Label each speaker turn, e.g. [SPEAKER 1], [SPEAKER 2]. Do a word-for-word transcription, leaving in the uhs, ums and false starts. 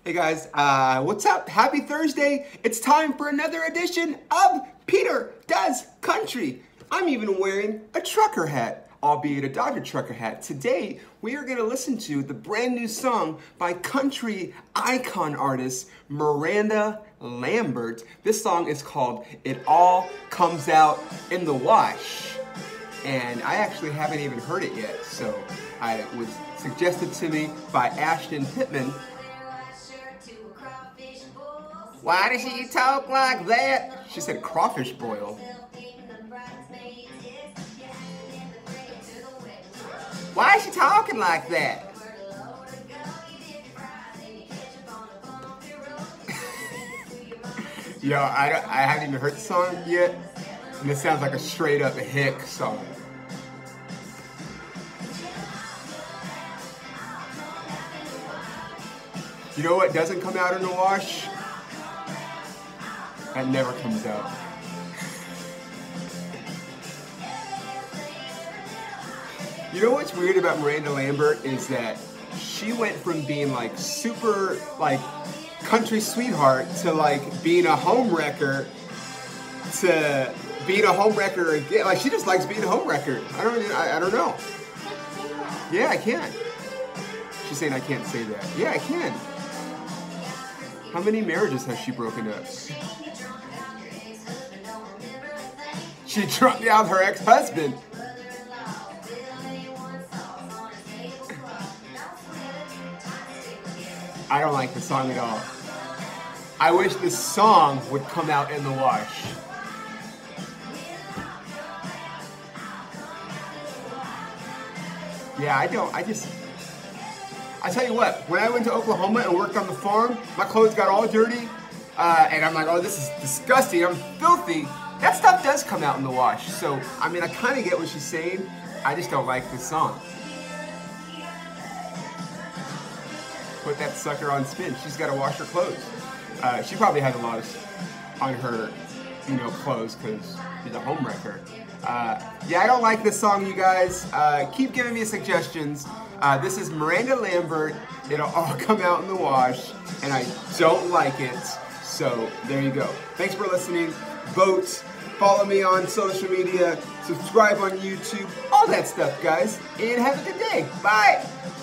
[SPEAKER 1] Hey guys, uh, what's up? Happy Thursday. It's time for another edition of Peter Does Country. I'm even wearing a trucker hat, albeit a Dodger trucker hat. Today, we are going to listen to the brand new song by country icon artist Miranda Lambert. This song is called It All Comes Out in the Wash. And I actually haven't even heard it yet, so I, it was suggested to me by Ashton Pittman. Why does she talk like that? She said crawfish boil. Why is she talking like that? Yo, I, I haven't even heard the song yet, and it sounds like a straight up hick song. You know what doesn't come out in the wash? That never comes out. You know what's weird about Miranda Lambert is that she went from being like super like country sweetheart to like being a home wrecker to being a home wrecker again. Like she just likes being a home wrecker. I don't I, I don't know. Yeah, I can. She's saying I can't say that. Yeah, I can. How many marriages has she broken up? She drunk down her ex-husband. I don't like the song at all. I wish this song would come out in the wash. Yeah, I don't, I just, I tell you what, when I went to Oklahoma and worked on the farm, my clothes got all dirty, uh, and I'm like, oh, this is disgusting, I'm filthy. That stuff does come out in the wash, so, I mean, I kind of get what she's saying, I just don't like this song. Put that sucker on spin, she's got to wash her clothes. Uh, she probably has a lot of, on her, you know, clothes, because she's a home wrecker. Uh, yeah, I don't like this song, you guys. Uh, keep giving me suggestions. Uh, this is Miranda Lambert. It'll all come out in the wash, and I don't like it. So there you go. Thanks for listening. Vote. Follow me on social media. Subscribe on YouTube. All that stuff, guys. And have a good day. Bye.